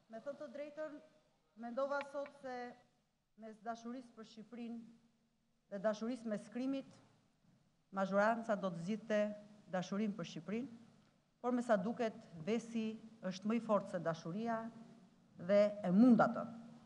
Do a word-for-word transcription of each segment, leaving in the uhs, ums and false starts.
Me thënë të drejtën, mendova sot se mes dashurisë për Shqipërinë dhe dashurisë mes krimit, mazhoranca do të zgjidhte dashurinë për Shqipërinë, por me sa duket vesi është më i fortë se dashuria dhe e mund atë.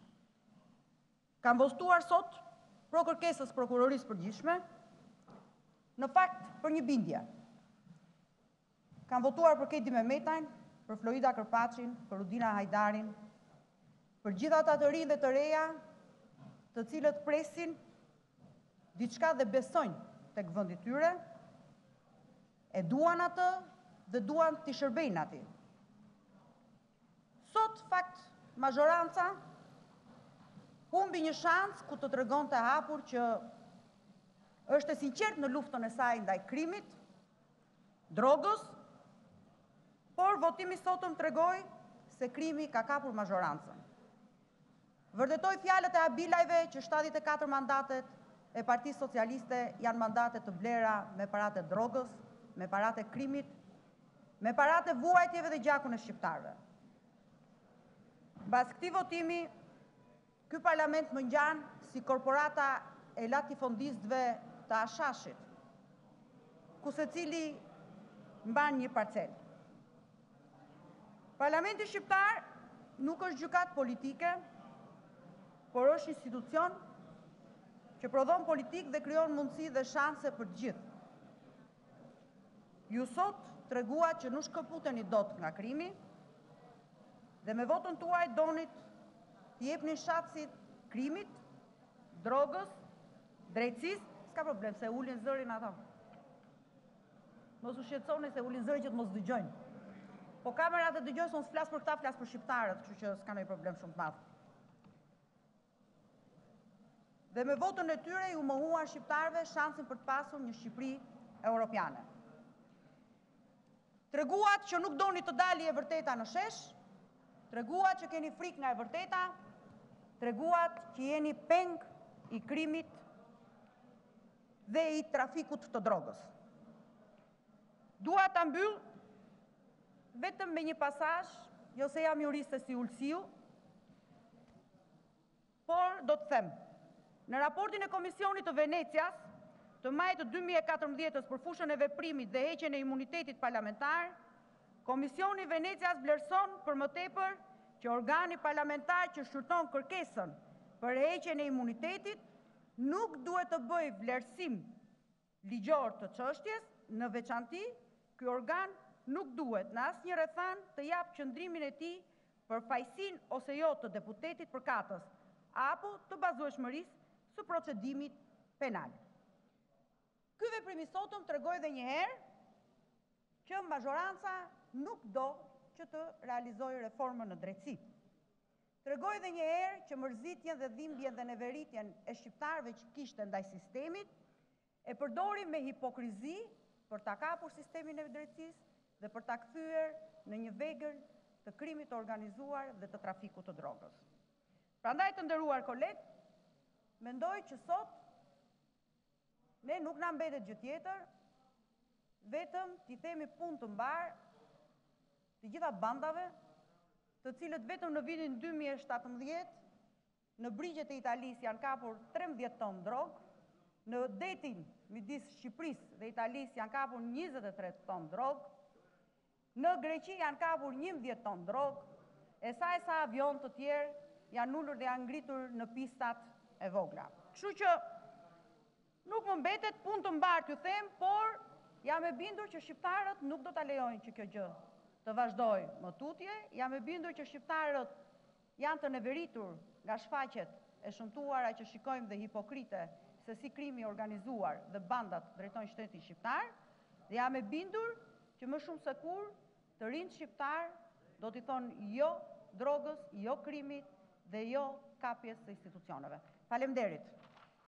Kam votuar sot pro kërkesës prokurorisë përgjithshme, në fakt për një bindje. Kam votuar për Kedi Mehmetajn, për Florida Kërpacin, për Udina Hajdarin, për gjithë ata të rinj dhe të reja, të cilët presin diçka dhe besojnë tek vendi i tyre, e duan atë dhe duan t'i shërbejnë atij. Sot, fakt, mazhoranca humbi një shans ku të tregonte hapur që është e sinqert në luftën e saj ndaj krimit, drogës, por votimi sotëm tregoi se krimi ka kapur mazhorancën. Vërtetoi fjalët e Abilajve që shtatëdhjetë e katër mandatet e Partisë Socialiste janë mandate të blera me paratë e drogës, me paratë e krimit, me paratë e vuajtjeve dhe gjakun e shqiptarëve. Mbas këtij votimi, ky parlament më ngjan si korporata e latifondistëve të Ashashit, ku secili mban një parcel. Parlamenti shqiptar nuk është gjykatë politike, por është institucion që prodhon politikë dhe krijon mundësi dhe shanse për të gjithë. Ju sot treguat që nuk shkëputeni dot nga krimi dhe me votën tuaj donit t'i jepni shatësit krimit, drogës, drejtësisë, s'ka problem se ulin zërin ato. Mos u shqetësoni se ulin zërin që të mos dëgjojnë. Po kamerat e dëgjojnë se unë s'flas për këta, flas për shqiptarët, kështu që s'ka ndonjë problem shumë të madh. Dhe me votën e tyre ju mohuan shqiptarëve shansin për të pasur një Shqipëri europiane. Treguat që nuk doni të dali e vërteta në shesh, treguat që keni frikë nga e vërteta, treguat që jeni peng i krimit dhe i trafikut të drogës. Dua ta mbyll vetëm me një pasazh, jo se jam juriste si Ulsiu, por do të them, në raportin e Komisionit të Venecias të majit të dy mijë e katërmbëdhjetës për fushën e veprimit dhe heqjen e imunitetit parlamentar, Komisioni i Venecias vlerëson për më tepër që organi parlamentar që shqyrton kërkesën për heqjen e imunitetit nuk duhet të bëjë vlerësim ligjor të çështjes, në veçanti ky organ nuk duhet në asnjë rrethan të jap qëndrimin e tij për fajsin ose jo të deputetit përkatës apo të bazueshmërisë së procedimit penal. Ky veprim i sotëm tregoi edhe një herë që mazhoranca nuk do që të realizojë reformën në drejtësi. Tregoi edhe një herë që mërzitjen dhe dhimbjen dhe neveritjen e shqiptarëve që kishte ndaj sistemit e përdori me hipokrizi për ta kapur sistemin e drejtësisë dhe për ta kthyer në një vegël të krimit të organizuar dhe të trafikut të drogës. Prandaj të nderuar kolegë, mendoj që sot ne nuk na mbetet gjë tjetër, vetëm t'i themi punë të mbar të gjitha bandave, të cilët vetëm në vitin dy mijë e shtatëmbëdhjetë në brigjet e Italisë janë kapur trembëdhjetë tonë drogë, në detin midis Shqipërisë dhe Italisë janë kapur njëzet e tre tonë drogë, në Greqi janë kapur njëmbëdhjetë tonë drogë, e sa e sa avion të tjerë janë ulur dhe janë ngritur në pistat e vogla. Kështu që nuk më mbetet punë të mbar t'ju them, por jam e bindur që shqiptarët nuk do ta lejojnë që kjo gjë të vazhdojë më tutje, jam e bindur që shqiptarët janë të neveritur nga shfaqjet e shëmtuara që shikojmë dhe hipokrite se si krimi organizuar dhe bandat drejtojnë shtetin shqiptar, dhe jam e bindur që më shumë se kur të rinjt shqiptar do t'i thonë jo drogës, jo krimit dhe jo kapjes së institucioneve. Faleminderit.